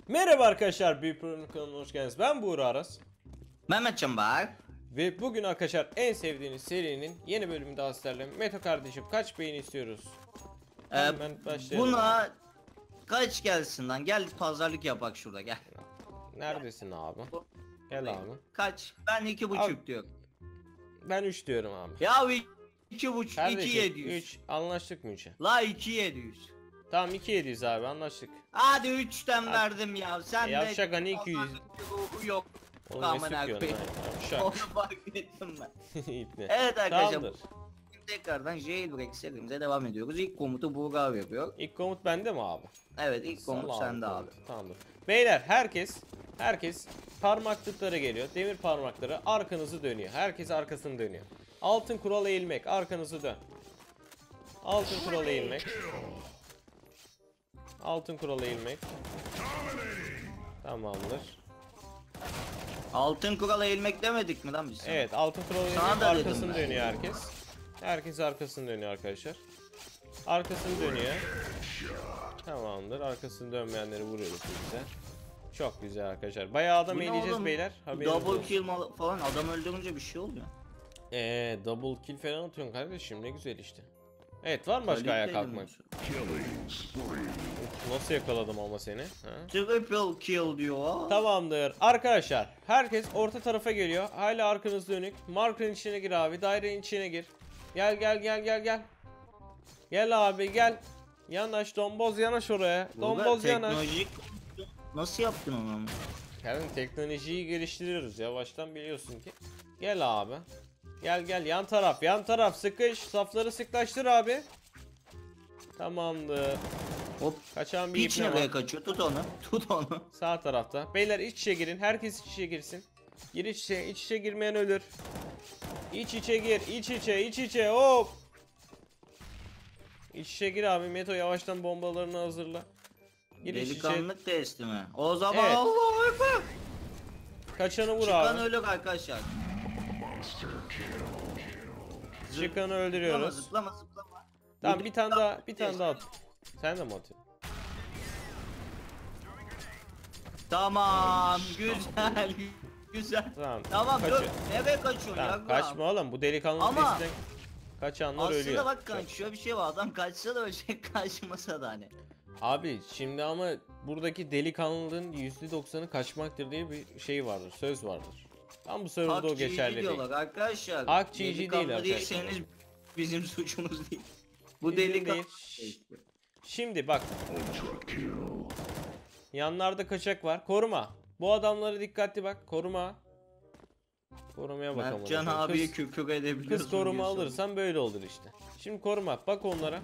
Merhaba arkadaşlar, Büyük Pro'nun kanalına hoş geldiniz. Ben Buğra Aras. Mehmet Canbar. Ve bugün arkadaşlar en sevdiğiniz serinin yeni bölümünde sizlerle. Meto kardeşim kaç beğeni istiyoruz? Hemen başlayalım. Buna kaç gelsin lan? Gel pazarlık yapak şurada gel. Neredesin abi? Gel abi. Kaç? Ben 2,5 diyorum. Ben 3 diyorum abi. Ya 2,5 Kardeşim 2,700. 3 anlaştık mı 3'e? La 2,700. Tamam 2.700 abi anlaştık. Hadi 3'ten verdim ya. Sen de Yavşak hani 200. ruhu yok. Oğlum ne Aman sıkıyorsun abi. lan? Yavşak. Onu fark ettim ben. İpne. Evet arkadaşlar. Tamamdır. Tekrardan Jailbreak serimize devam ediyoruz. İlk komutu Buğra yapıyor. İlk komut bende mi abi? Evet ilk komut Sağ ol sende abi. Tamamdır. Beyler herkes parmaklıkları geliyor. Demir parmakları arkanızı dönüyor. Herkes arkasını dönüyor. Altın kural eğilmek. Arkanızı dön. Altın kural eğilmek. Altın kural eğilmek. Tamamdır. Altın kurala eğilmek demedik mi lan biz sana? Evet altın kural eğilmek. Sana da dedim Arkasını ben. dönüyor herkes. Herkes arkasını dönüyor arkadaşlar. Arkasını dönüyor. Tamamdır. Arkasını dönmeyenleri vuruyoruz bize. Çok güzel arkadaşlar. Bayağı adam Bu ne eğileceğiz oğlum? beyler. Haberiniz Double olsun. kill falan adam öldürünce bir şey oluyor. Double kill falan atıyorsun kardeşim, ne güzel işte. Evet, var mı başka ayağa Kaliteli kalkmak? mi? Nasıl yakaladım ama seni? Ha? Triple kill diyor. Tamamdır. Arkadaşlar herkes orta tarafa geliyor. Hala arkanız dönük. Markın içine gir abi. Dairenin içine gir. Gel. Gel abi gel. Yanaş domboz, yanaş oraya. Domboz yanaş. Teknolojik nasıl yaptın onu? Yani teknolojiyi geliştiriyoruz yavaştan, biliyorsun ki. Gel abi. Gel yan taraf sıkış, safları sıklaştır abi. Tamamdır. Hop. Kaçan bir Hiç ipne nereye var. kaçıyor? Tut onu. Sağ tarafta. Beyler iç içe girin. Herkes iç içe girsin. Gir iç içe. İç içe girmeyen ölür. İç içe gir. İç içe. Hop. İç içe gir abi. Meto yavaştan bombalarını hazırla. Gir iç içe. Delikanlık testi mi? O zaman Evet. Allahu Ekber. Kaçanı vur Çıkan abi. ölür arkadaşlar. Çıkanı öldürüyoruz. Zıplama. Tamam bir tane daha at. Sen de mi atıyorsun? Tamam güzel. Tamam Kaçıyor. dur. Nereye kaçıyorsun Tamam, ya? kaçma oğlum, bu delikanlı Ama- testinden kaçanlar Aslında ölüyor. bak kanka şöyle bir şey var, adam kaçsa da ölecek, kaçmasa da hani. Abi şimdi ama buradaki delikanlılığın %90'ı kaçmaktır diye bir şey vardır, söz vardır. Tam bu sözde o Hak geçerli değil. diyorlar arkadaşlar. Hak GG değil Delikanlı arkadaşlar. değilseniz bizim suçumuz değil. Bu Bizim delikanlı değil. Şimdi bak. Yanlarda kaçak var. Koruma. Bu adamlara dikkatli bak. Koruma. Korumaya bak ama. Mertcan abiye kükür edebiliyorsun. Kız koruma diyorsun. alırsan böyle olur işte. Şimdi koruma. Bak onlara.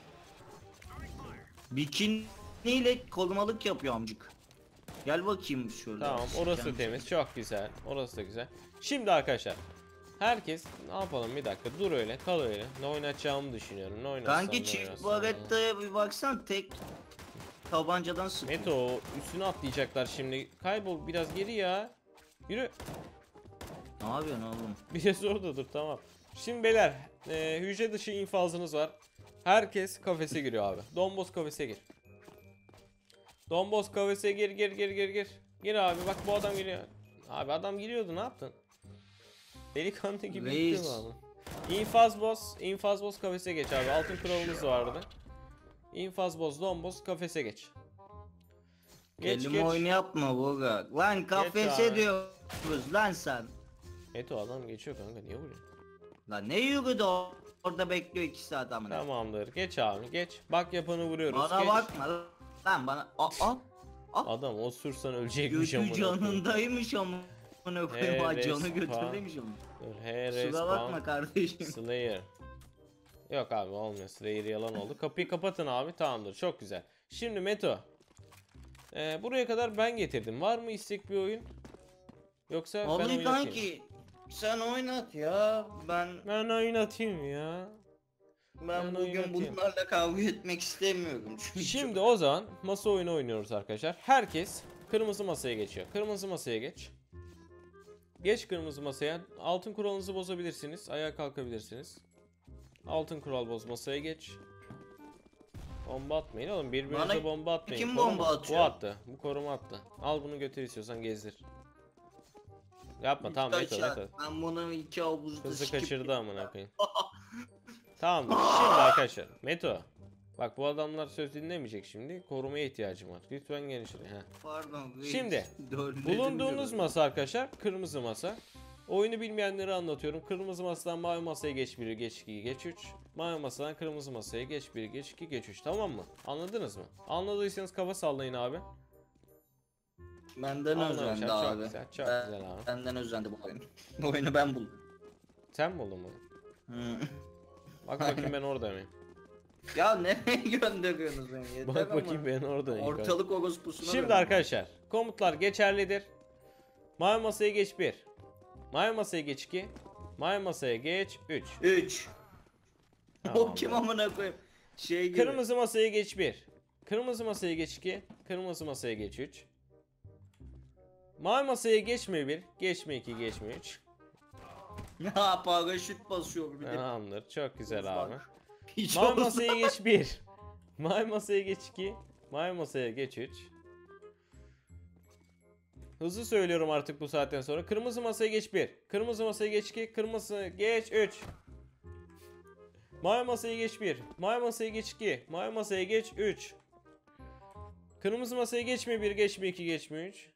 Bikiniyle korumalık yapıyor amcık. Gel bakayım şöyle. Tamam, orası temiz. Çok güzel. Orası da güzel. Şimdi arkadaşlar. Herkes ne yapalım, bir dakika dur öyle, kal öyle. Ne oynatacağımı düşünüyorum. Ne oynatsam, Kanki ne çift oynatsam. barettaya bir baksan tek tabancadan sıkıyor. Meto üstüne atlayacaklar şimdi. Kaybol biraz geri ya. Yürü. Ne yapıyorsun oğlum? Biraz orada dur, tamam. Şimdi beyler hücre dışı infazınız var. Herkes kafese giriyor abi. Domboz kafese gir. Domboz kafese gir. Gir abi, bak bu adam giriyor. Abi adam giriyordu, ne yaptın? Delikanlı gibi Reis. gittin abi. İnfaz boz kafese geç abi. Altın kuralımız vardı. İnfaz boz, domboz kafese geç. Kelime oyunu yapma Burak. Lan kafese abi. diyoruz lan sen. Eto adam geçiyor kanka, niye vuruyor? Lan ne yürüdü orada bekliyor 2 saat amına. Tamamdır, geç abi geç. Bak yapanı vuruyoruz. Bana geç. bakma lan bana. Adam osursan ölecekmiş Götü amına. canındaymış amına koyayım. He, Canı respa. götürdeymiş ama. Dur, he Kusura bakma respawn kardeşim. Slayer. Yok abi olmuyor, Slayer yalan oldu. Kapıyı kapatın abi, tamamdır, çok güzel. Şimdi Meto. Buraya kadar ben getirdim. Var mı istek bir oyun? Yoksa ben Abi oynatayım. kanki sen oynat ya. Ben oynatayım ya. Ben bugün oynatayım. bunlarla kavga etmek istemiyorum çünkü. Şimdi o zaman masa oyunu oynuyoruz arkadaşlar. Herkes kırmızı masaya geçiyor. Kırmızı masaya geç. Geç kırmızı masaya. Altın kuralınızı bozabilirsiniz. Ayağa kalkabilirsiniz. Altın kural boz, masaya geç. Bomba atmayın oğlum, birbirinize Bana bomba atmayın. kim Koruma- bomba atıyor? Bu attı. Bu koruma attı. Al bunu götür, istiyorsan gezdir. Yapma tamam Meto Kaçar. Meto. Ben bunu 2 havuzda Kızı sikip- kaçırdı amına koyayım. Tamam şimdi arkadaşlar Meto. Bak bu adamlar söz dinlemeyecek şimdi. Korumaya ihtiyacım var. Lütfen gelin şuraya. Heh. Pardon. reis. Şimdi, Dörledim Bulunduğunuz diyorum. masa arkadaşlar kırmızı masa. Oyunu bilmeyenleri anlatıyorum. Kırmızı masadan mavi masaya geç 1, geç 2, geç 3. Mavi masadan kırmızı masaya geç 1, geç 2, geç 3. Tamam mı? Anladınız mı? Anladıysanız kafa sallayın abi. Benden Anlamışlar, özendi çok abi. güzel, çok güzel abi. Benden özendi bu oyun. Bu oyunu ben buldum. Sen mi buldun bunu? Hı. Bak bakayım ben orada mıyım? Ya nereye gönderiyorsunuz beni? Yeter Bak ama. bakayım ben orada mıyım? Ortalık orospusuna Şimdi döndü. arkadaşlar komutlar geçerlidir. Mavi masaya geç 1. Mavi masaya geç 2. Mavi masaya geç 3. 3. Tamam. O kim amına koyayım? Şey gibi. Kırmızı masaya geç 1. Kırmızı masaya geç 2. Kırmızı masaya geç 3. Mavi masaya geçme 1. Geçme 2. Geçme 3. Ya paraşüt basıyor bir de. Tamamdır. Çok güzel Bak. abi. Hiç Mavi olmaz. masaya geç 1. Mavi masaya geç 2. Mavi masaya geç 3. Hızlı söylüyorum artık bu saatten sonra. Kırmızı masaya geç 1. Kırmızı masaya geç 2. Kırmızı geç 3. Mavi masaya geç 1. Mavi masaya geç 2. Mavi masaya geç 3. Kırmızı masaya geçme 1, geçme 2, geçme 3.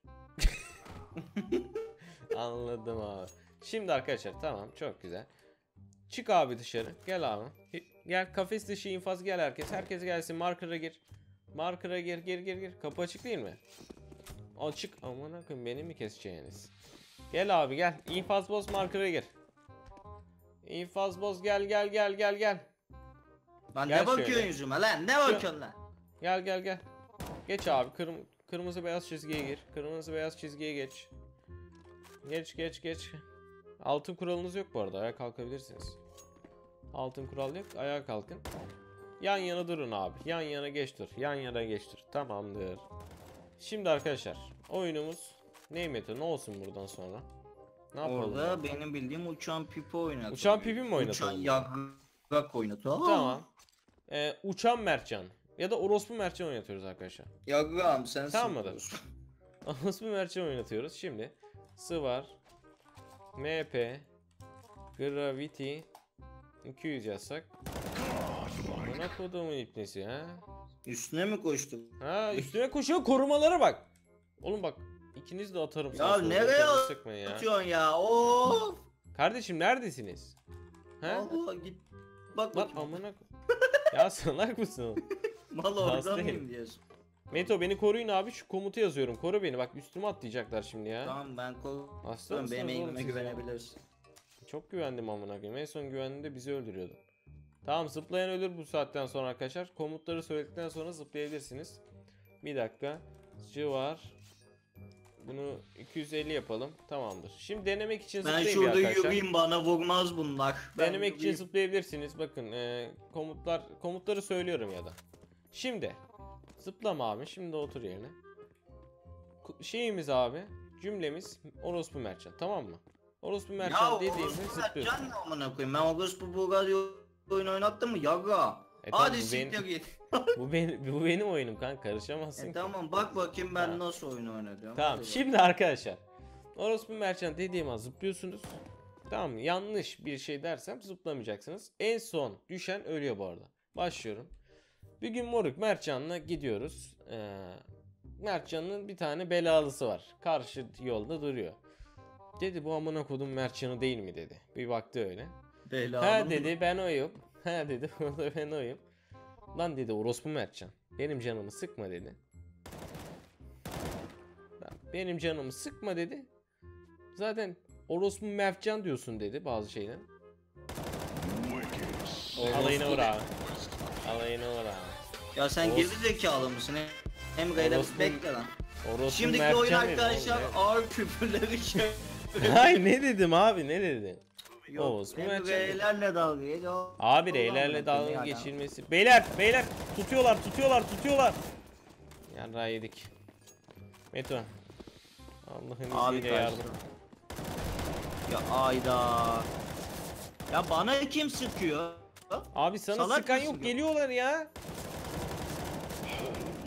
Anladım abi. Şimdi arkadaşlar tamam çok güzel. Çık abi dışarı. Gel abi. Gel kafes dışı infaz gel herkes. Herkes gelsin marker'a gir. Marker'a gir gir. Kapı açık değil mi? Açık. Aman akım beni mi keseceğiniz? Gel abi gel. İnfaz boz marker'a gir. İnfaz boz gel. Lan Gel ne bakıyorsun şöyle. yüzüme lan? Ne bakıyorsun lan? Gel. Geç abi kırmızı beyaz çizgiye gir. Kırmızı beyaz çizgiye geç. Geç. Altın kuralınız yok bu arada. Ayağa kalkabilirsiniz. Altın kural yok. Ayağa kalkın. Yan yana durun abi. Yan yana geç dur. Yan yana geç dur. Tamamdır. Şimdi arkadaşlar oyunumuz ne Meto? Ne olsun buradan sonra? Ne yapalım? Orada benim bildiğim uçan pipi oynatıyor. Uçan pipi mi oynatalım? Uçan yagrak oynatıyor. Tamam. Uçan mercan. Ya da orospu mercan oynatıyoruz arkadaşlar. Yagrağım sen Tamam mı? Orospu mercan oynatıyoruz. Şimdi Sıvar MP Gravity 200 yazsak. Bana kodumun ipnesi ha. Üstüne mi koştun? Ha üstüne koşuyor, korumalara bak. Oğlum bak ikiniz de atarım. Ya sağa sola, nereye canımı sıkmayın ya. Atıyorsun ya. Of. Kardeşim neredesiniz? He? Allah git. Bak Lan bakayım. amına ya salak mısın? Mal oradan hastayım. mıyım diyorsun. Meto beni koruyun abi, şu komutu yazıyorum. Koru beni, bak üstüme atlayacaklar şimdi ya. Tamam ben Hasta korkuyorum. mısınız Benim oğlum eğimime siz ya? güvenebilirsin. Çok güvendim amına koyayım. En son güvendiğinde bizi öldürüyordu. Tamam zıplayan ölür bu saatten sonra arkadaşlar. Komutları söyledikten sonra zıplayabilirsiniz. Bir dakika. Civar. Bunu 250 yapalım. Tamamdır. Şimdi denemek için Ben zıplayın bir şurada arkadaşlar. yürüyeyim bana vurmaz bunlar. Ben Denemek için yürüyeyim. zıplayabilirsiniz. Bakın komutları söylüyorum ya da. Şimdi zıplama abi. Şimdi otur yerine. Şeyimiz abi. Cümlemiz orospu merchant, tamam mı? Orospu merchant Ya dediğimde orospu zıplıyorsun. mercan ne amına koyayım? Ben orospu bu radyo oyun oynattım mı? Yagra. Tamam, Hadi bu siktir benim, git. bu benim oyunum kanka, karışamazsın ki. Tamam bak bakayım ben Tamam. nasıl oyun oynadım. Tamam Hadi şimdi arkadaşlar. Orospu merchant dediğim an zıplıyorsunuz. Tamam mı? Yanlış bir şey dersem zıplamayacaksınız. En son düşen ölüyor bu arada. Başlıyorum. Bir gün moruk Mertcan'la gidiyoruz. Mertcan'ın bir tane belalısı var. Karşı yolda duruyor. Dedi bu amına kodum Mertcan'ı değil mi dedi. Bir baktı öyle. Belalı Ha mı? dedi ben oyum. Ha dedi o da ben oyum. Lan dedi orospu Mertcan. Benim canımı sıkma dedi. Lan, benim canımı sıkma dedi. Zaten orospu Mertcan diyorsun dedi bazı şeyler. Alayına vur abi. Alayına vur abi. Ya sen Orospu- geri zekalı mısın? Emre'yle Orospu- bekle lan. Orospu Şimdiki Mertcan oyun dedim arkadaşlar oğlum, ağır küfürleri şey. ne? Hayır ne dedim abi ne dedim? Yok Orospu Mertcan dedim. Emre'lerle dalga geçiyor. Abi reylerle dalga geçilmesi. Beyler tutuyorlar. Yarrağı yedik. Meto. Allah'ın Abi izniyle yardım. kaçtı. Ya ayda. Ya bana kim sıkıyor? Abi sana Salak sıkan mısın yok, ya? geliyorlar ya.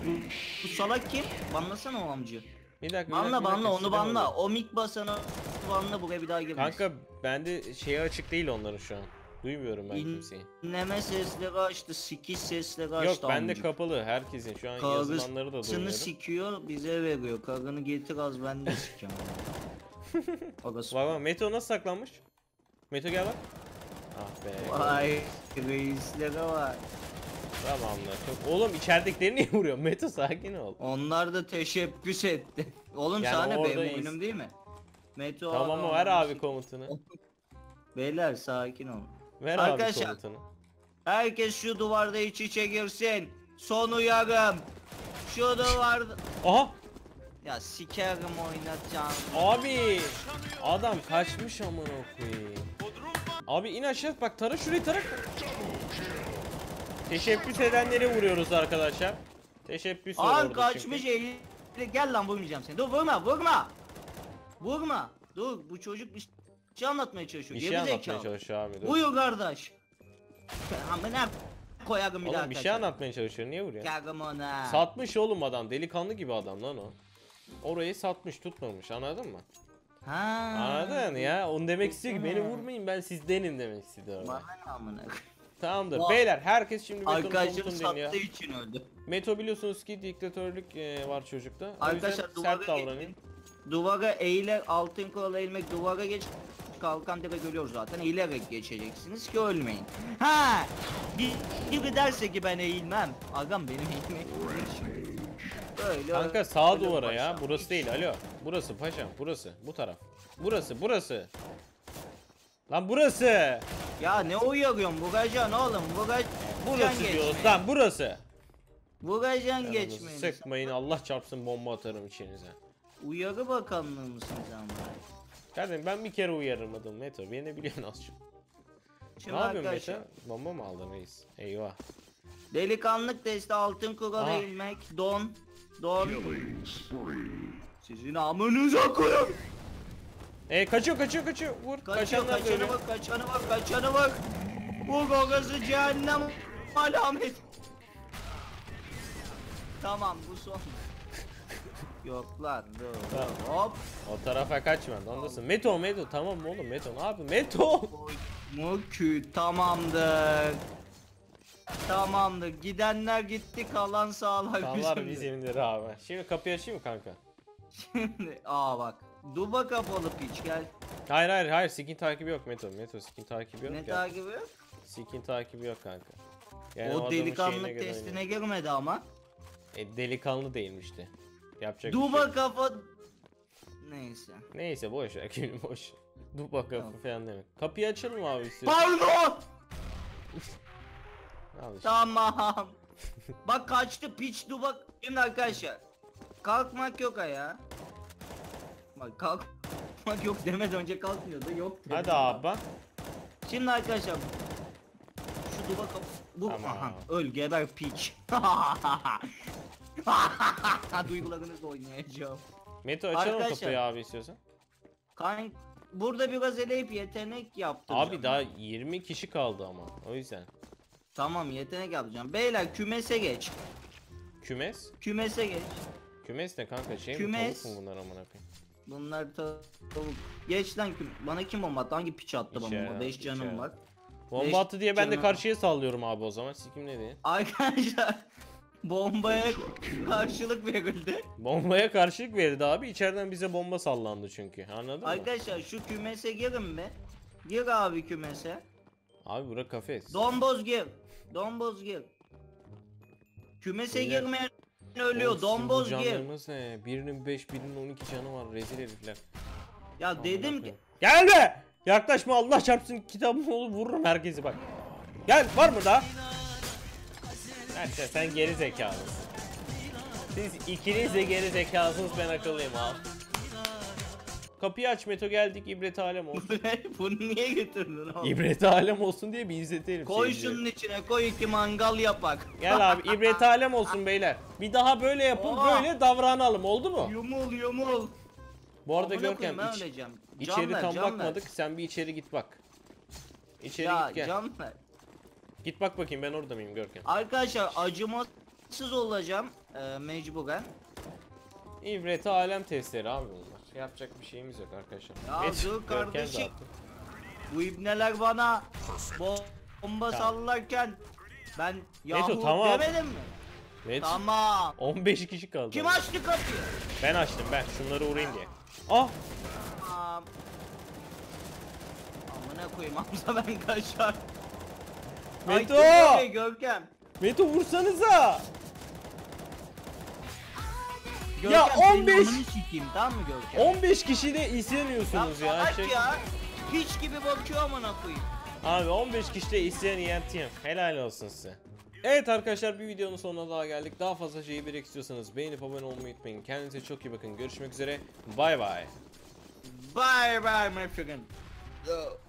Bu salak kim? Banlasana o amcı. Bir dakika. Banla onu banla. silahım O mik basanı banla, buraya bir daha alıyor. girmez. Kanka bende şeye açık değil onların şu an. Duymuyorum ben kimseyi. İnleme sesleri açtı, sikiş sesleri açtı Yok bende amcık. kapalı herkesin şu an yazılanları da Karısını duymuyorum. sikiyor, bize veriyor. Karını getir az, ben de sikiyorum. Agası. Bak Meto nasıl saklanmış? Meto gel bak. Ah be. Vay reislere var. Tamamdır. Oğlum içeridekileri niye vuruyor? Meto sakin ol. Onlar da teşebbüs etti. Oğlum Yani sana orada benim oyunum değil mi? Meto Tamam mı? Ver abi komutunu. Beyler sakin olun. Ver Arkadaşlar. abi komutunu. Herkes şu duvarda iç içe girsin. Son uyarım. Şu duvarda... Aha! Ya sikerim oynatacağım. Abi! Adam kaçmış amına koyayım. Abi in aşağı bak, tara şurayı tara. Teşebbüs edenleri vuruyoruz arkadaşlar. Teşebbüs var Aa orada kaçmış çünkü. eli. Gel lan, vurmayacağım seni. Dur vurma. Vurma. Dur, bu çocuk bir şey anlatmaya çalışıyor. Bir şey Gerizekalı. anlatmaya çalışıyor abi. Dur. Buyur kardeş. Ama ne koyarım bir daha Oğlum bir şey anlatmaya çalışıyor. Niye vuruyor? Karım ona. Satmış oğlum adam. Delikanlı gibi adam lan o. Orayı satmış, tutmamış. Anladın mı? Ha. Anladın ya? Onu demek istiyor ki beni vurmayın, ben sizdenim demek istiyor. orada. Bana ne amına. Tamamdır. Vay. Beyler herkes şimdi Meto'nun Arkadaşım komutunu dinliyor. sattığı için öldü. Meto biliyorsunuz ki diktatörlük var çocukta. O Arkadaşlar yüzden sert duvara davranın. geçin. Duvara eğiler, altın kurala eğilmek, duvara geç. Kalkan direkt görüyoruz zaten. Eğilerek geçeceksiniz ki ölmeyin. Ha! Biri derse ki ben eğilmem. Agam benim eğilmek. Böyle. Kanka sağa öyle duvara paşa. ya. Burası değil. Alo. Burası paşam. Burası. Bu taraf. Burası. Lan burası. Ya ne uyarıyorsun? Vuracaksın oğlum. Burası diyoruz lan, burası. Vuracaksın Canınızı geçmeyin. sıkmayın, Allah çarpsın bomba atarım içinize. Uyarı bakanlığı mısın sen bana? Kardeşim ben bir kere uyarmadım Meto. Beni biliyorsun az çok. Şimdi Ne yapıyorsun arkadaşlar, Meto? Bomba mı aldın reis? Eyvah. delikanlık testi, altın kurala Aha. eğilmek, don. Sizin amınıza koyun. Kaçıyor. Vur. Kaçanlar da ölüyor. Kaçanı bak. Bu gogası cehennem alamet. Tamam, bu son. Yok lan, dur. Tamam. Hop. O tarafa kaçma. Ondasın. Meto tamam mı oğlum Meto, ne yapıyorsun? Meto. Mükü tamamdır. Tamamdır. Gidenler gitti, kalan sağlar Kanlar bizimdir. bizimdir abi. Şimdi kapıyı açayım mı kanka? Şimdi bak. Duba kapalı piç gel. Hayır skin takibi yok Meto. Skin takibi yok. Ne ya. takibi? Skin takibi yok kanka. Yani O adamın delikanlık şeyine göre testine oynuyor. girmedi ama. Delikanlı değilmişti. Yapacak bir şey Duba yok. kafa... Neyse. Neyse boş ver gülüm boş. Duba kapı falan demek. Kapıyı açalım abi istiyorsan. Pardon! Al işte. Tamam. Bak kaçtı piç duba. Şimdi arkadaşlar. Kalkmak yok ya. Bak kalkmak yok demeden önce kalkmıyordu. Yok dedi. Hadi abi. Şimdi arkadaşlar. Şu duba kap... Bu Tamam. aha, öl geber piç. Duygularınızla oynayacağım. Meto açalım Arkadaşlar. kapıyı abi istiyorsan. Burada biraz eleyip yetenek yaptım. Abi daha 20 kişi kaldı ama o yüzden. Tamam, yetenek yapacağım. Beyler kümese geç. Kümes? Kümese geç. Kümes ne kanka, şey mi, Kümes. tavuk mu bunlar amına koyayım? Bunlar tavuk. Geç lan bana kim bomba attı? Hangi piç attı bana İçeri bomba? al, 5 canım içeri al. var. Bomba Beş attı diye ben de canım- karşıya sallıyorum abi o zaman. Sikim ne diye? Arkadaşlar bombaya karşılık verildi. Bombaya karşılık verdi abi. İçeriden bize bomba sallandı çünkü. Anladın mı? Arkadaşlar şu kümese girin mi? Gir abi kümese. Abi bura kafes. Domboz gir. Domboz gir. Kümese Beyler, girmeyen ölüyor. Oğlum, Domboz sizin bu gir. canlarınız ne? Birinin 5 birinin 12 canı var, rezil herifler. Ya dedim Amına ki koyayım. Gelme! Yaklaşma, Allah çarpsın, kitabımı olur vururum herkesi bak. Gel, var mı daha? Sen geri zekalısın. Siz ikiniz de geri zekalısınız, ben akıllıyım abi. Kapıyı aç Meto, geldik, ibret alem olsun. bunu niye getirdin oğlum? İbret alem olsun diye bir izletelim. Koy seyircileri. şunun içine, koy iki mangal yapak. Gel abi, ibret alem olsun beyler. Bir daha böyle yapın, Oha! böyle davranalım, oldu mu? Yumul. Bu arada Amına Görkem koyayım, ben öleceğim. Can içeri ver, tam can ver. bakmadık, sen bir içeri git bak. İçeri Ya git gel. can ver. Git bak bakayım, ben orada mıyım Görkem? Arkadaşlar acımasız Sız olacağım mecburen. İbreti alem testleri abi bunlar. Yapacak bir şeyimiz yok arkadaşlar. Ya Geç, dur Görkem kardeşim. dağıttı. Bu ibneler bana bomba sallarken ben yahu tamam. demedim mi? Evet. Tamam. 15 kişi kaldı. Kim açtı kapıyı? Ben açtım ben. Şunları uğrayayım diye. Ah! Tamam. Amına koyayım Hamza ben kaçar. Meto! Ay, Görkem. Meto vursanıza! Görkem Ya, senin 15 amını sikeyim tamam mı Görkem? 15 kişi de izlemiyorsunuz ya. salak ya. Hiç gibi bakıyor amına koyayım. Abi 15 kişi de izleyen ENT'yim. Helal olsun size. Evet arkadaşlar, bir videonun sonuna daha geldik. Daha fazla şeyi birek istiyorsanız beğenip abone olmayı unutmayın. Kendinize çok iyi bakın. Görüşmek üzere. Bay bay. Bye bye my friend.